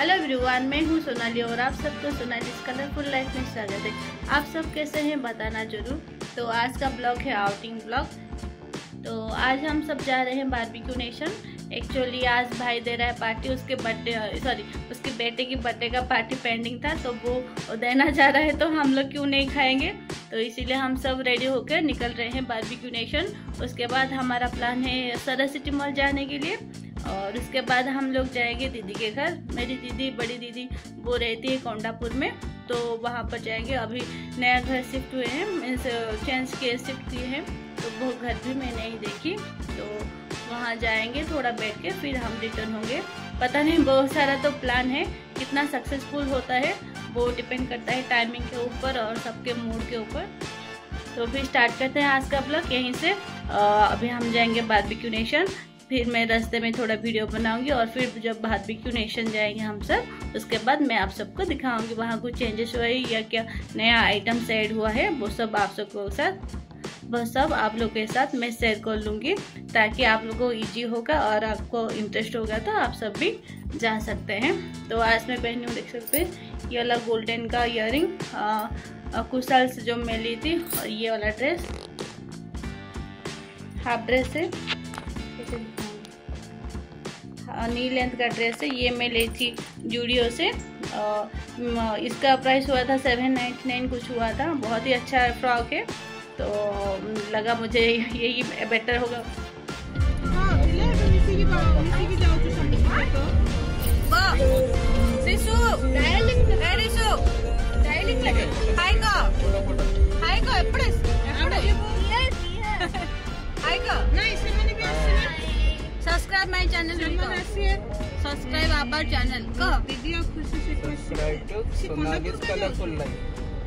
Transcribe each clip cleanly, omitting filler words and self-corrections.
Hello everyone, मैं हूँ सोनाली और आप सबको सोनालीज कलरफुल लाइफ में स्वागत है। आप सब कैसे हैं बताना जरूर। तो आज का ब्लॉग है आउटिंग ब्लॉग। तो आज हम सब जा रहे हैं बारबेक्यू नेशन। एक्चुअली आज भाई दे रहा है पार्टी, उसके उसके बेटे की बर्थडे का पार्टी पेंडिंग था तो वो देना जा रहा है, तो हम लोग क्यों नहीं खाएंगे। तो इसीलिए हम सब रेडी होकर निकल रहे हैं बारबेक्यू नेशन। उसके बाद हमारा प्लान है सरस सिटी मॉल जाने के लिए और उसके बाद हम लोग जाएंगे दीदी के घर। मेरी दीदी, बड़ी दीदी, वो रहती है कोंडापुर में, तो वहाँ पर जाएंगे। अभी नया घर शिफ्ट हुए हैं, मीन्स चेंज के शिफ्ट किए हैं, तो वो घर भी मैं नहीं देखी। तो वहाँ जाएंगे, थोड़ा बैठ के फिर हम रिटर्न होंगे। पता नहीं, बहुत सारा तो प्लान है, कितना सक्सेसफुल होता है वो डिपेंड करता है टाइमिंग के ऊपर और सबके मूड के ऊपर। तो फिर स्टार्ट करते हैं आज का ब्लॉग यहीं से। अभी हम जाएंगे बारबेक्यू नेशन, फिर मैं रास्ते में थोड़ा वीडियो बनाऊंगी और फिर जब बारबेक्यू नेशन जाएंगे हम सब, उसके बाद मैं आप सबको दिखाऊंगी वहाँ कुछ चेंजेस हुए या क्या नया आइटम ऐड हुआ है, वो सब आप सबको आप लोग के साथ मैं शेयर कर लूँगी, ताकि आप लोगों को ईजी होगा और आपको इंटरेस्ट होगा तो आप सब भी जा सकते हैं। तो आज मैं पहनी हूँ, देख सकते हैं, ये वाला गोल्डन का इयररिंग कुछ साल से जो मैं ली थी, और ये वाला ड्रेस हाफ ड्रेस है, नी लेंथ का ड्रेस है, ये मैं ली थी जूडियो से। इसका प्राइस हुआ था 799 कुछ हुआ था। बहुत ही अच्छा फ्रॉक है, तो लगा मुझे यही बेटर होगा। Subscribe my channel, subscribe our channel को वीडियो खुशी से subscribe to Sonali's colourful life.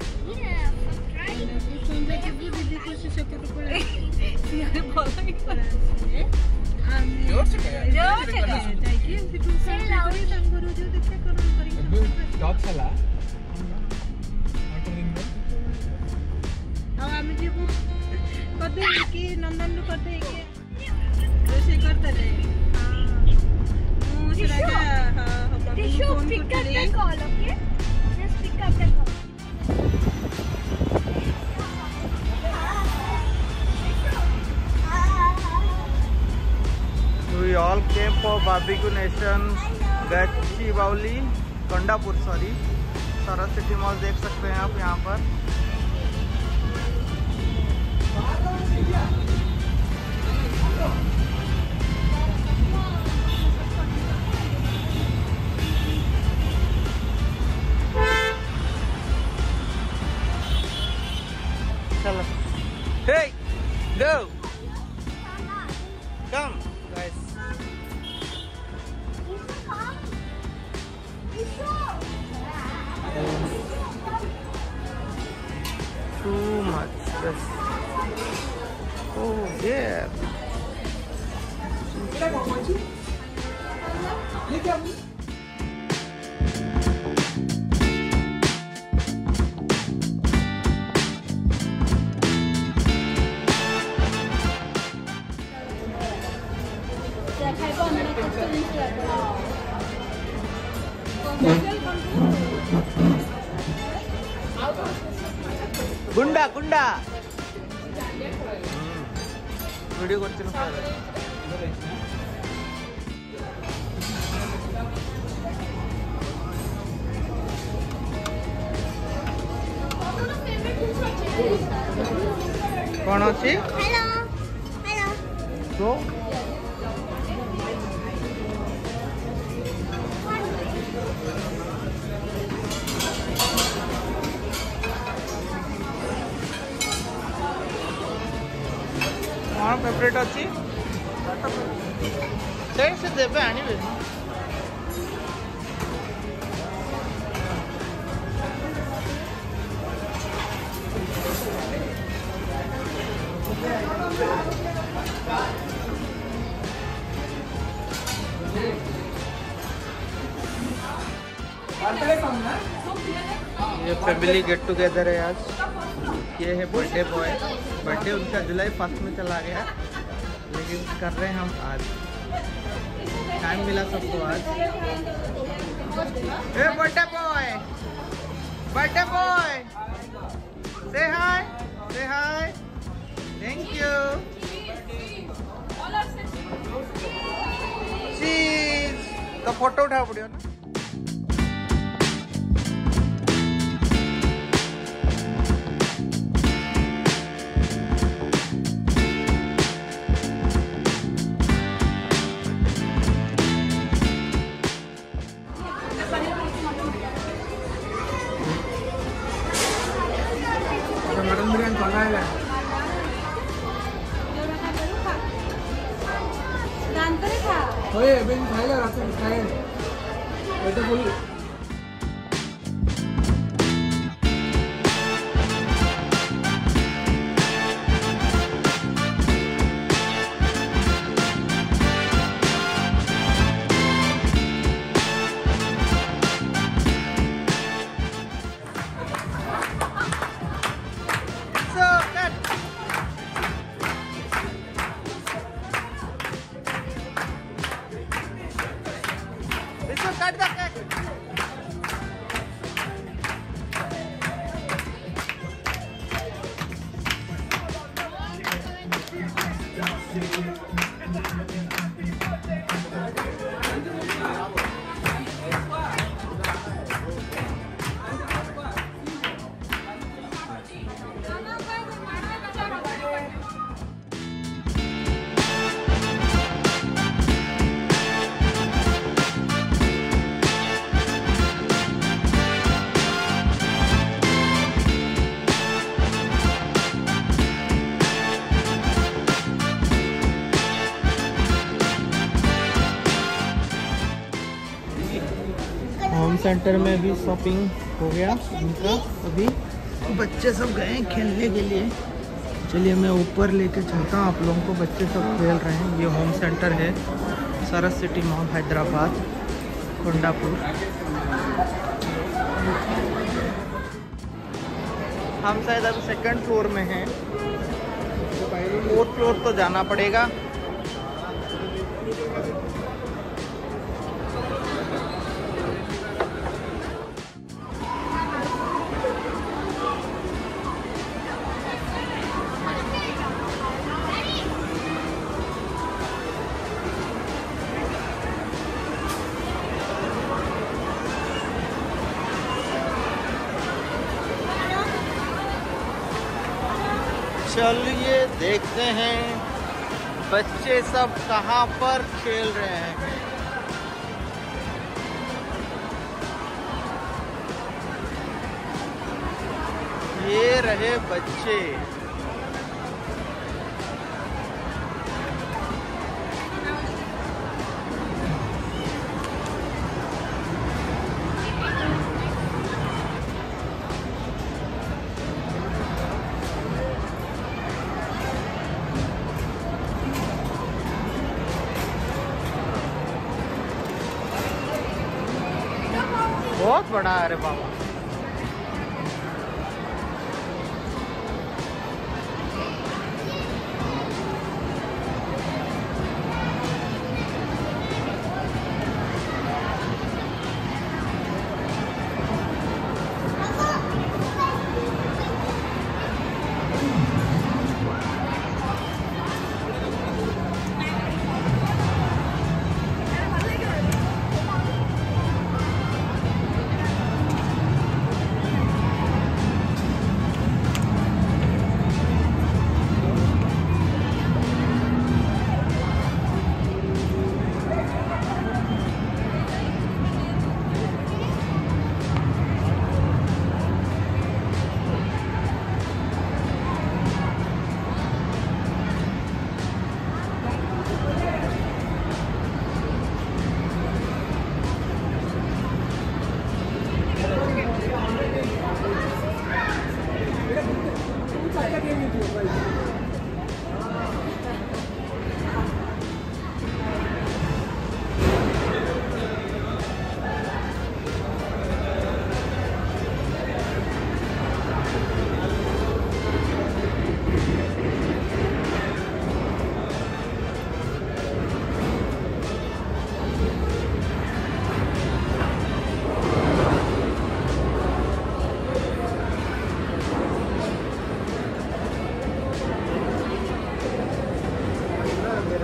नंदन करते रहे। We all came for barbecue nation, Gachibowli, Kondapur, Sarath city mall देख सकते हैं आप यहाँ पर। चलो, hey, go, come, guys. Too much. Yes. Oh yeah. गुंडा गुंडा वीडियो करते हैं। कौन अच्छी? Hello hello. तो कौन फेवरेट अच्छी से देवे आनिबे। ये फैमिली गेट टुगेदर है आज। ये है बर्थडे बॉय, बर्थडे उनका जुलाई 1 में चला गया, लेकिन कर रहे हैं हम आज। टाइम मिला सबको आज। ए birthday boy, birthday boy, say hi, से हाय, थैंक यू। चीज तो फोटो उठा पड़ियो ना। मटन बिरयानी खाना है होय बेन खायला रात्री खाय बेटा बोल। होम सेंटर में भी शॉपिंग हो गया उनका। अभी बच्चे सब गए हैं खेलने के लिए। चलिए मैं ऊपर लेके चलता हूँ आप लोगों को। बच्चे सब खेल रहे हैं। ये होम सेंटर है सरस सिटी मॉल हैदराबाद कोंडापुर। हम शायद अभी सेकंड फ्लोर में हैं। फोर्थ फ्लोर तो जाना पड़ेगा। चलिए देखते हैं बच्चे सब कहाँ पर खेल रहे हैं। ये रहे बच्चे। बहुत बड़ा है। अरे बाबा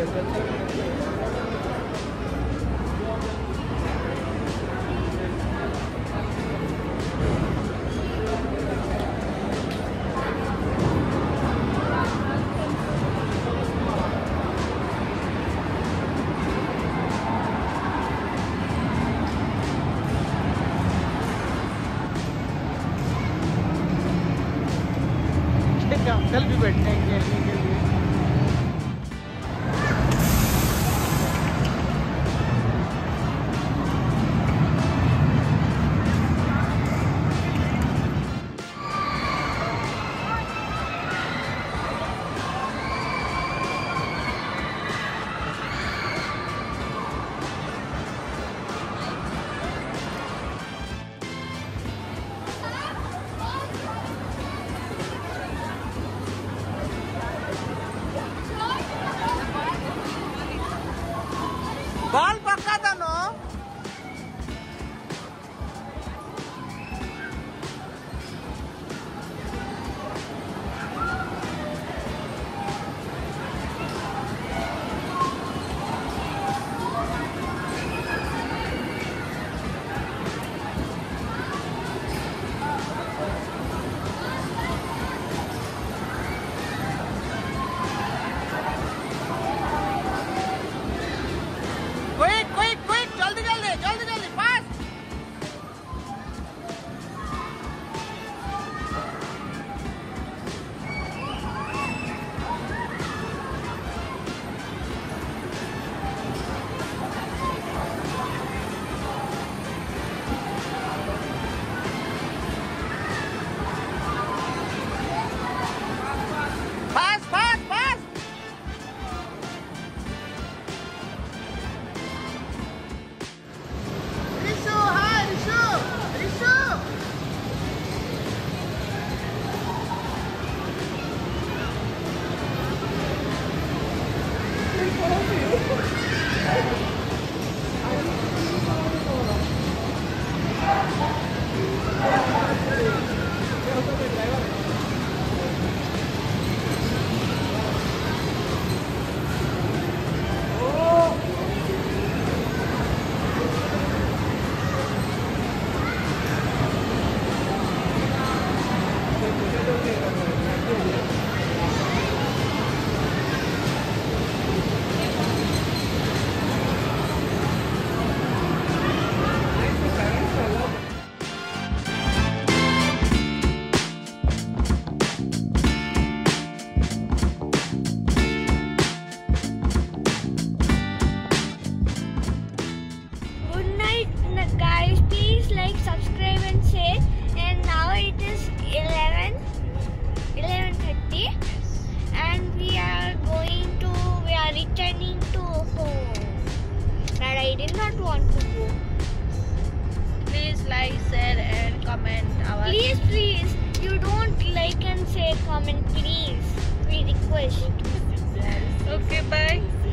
अंकल भी बैठने के लिए बाल पक्का था नो। क्विक जल्दी जल्दी fast. Guys, please like, subscribe and share. And now it is 11:30 and we are returning to home. But I did not want to go. Please like, share and comment our Please, you don't like and share, comment please. We request. Okay, bye.